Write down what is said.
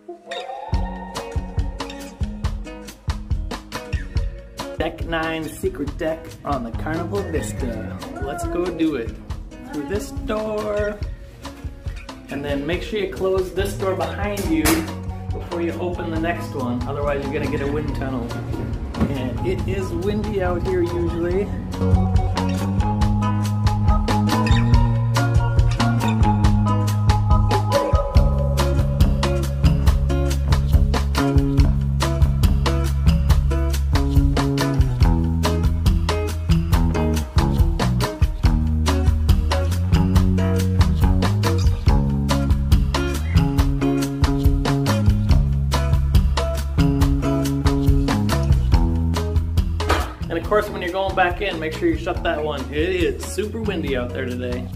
Deck 9 secret deck on the Carnival Vista. Let's go do it. Through this door. And then make sure you close this door behind you before you open the next one. Otherwise you're gonna get a wind tunnel. And it is windy out here usually. And of course, when you're going back in, make sure you shut that one. It is super windy out there today.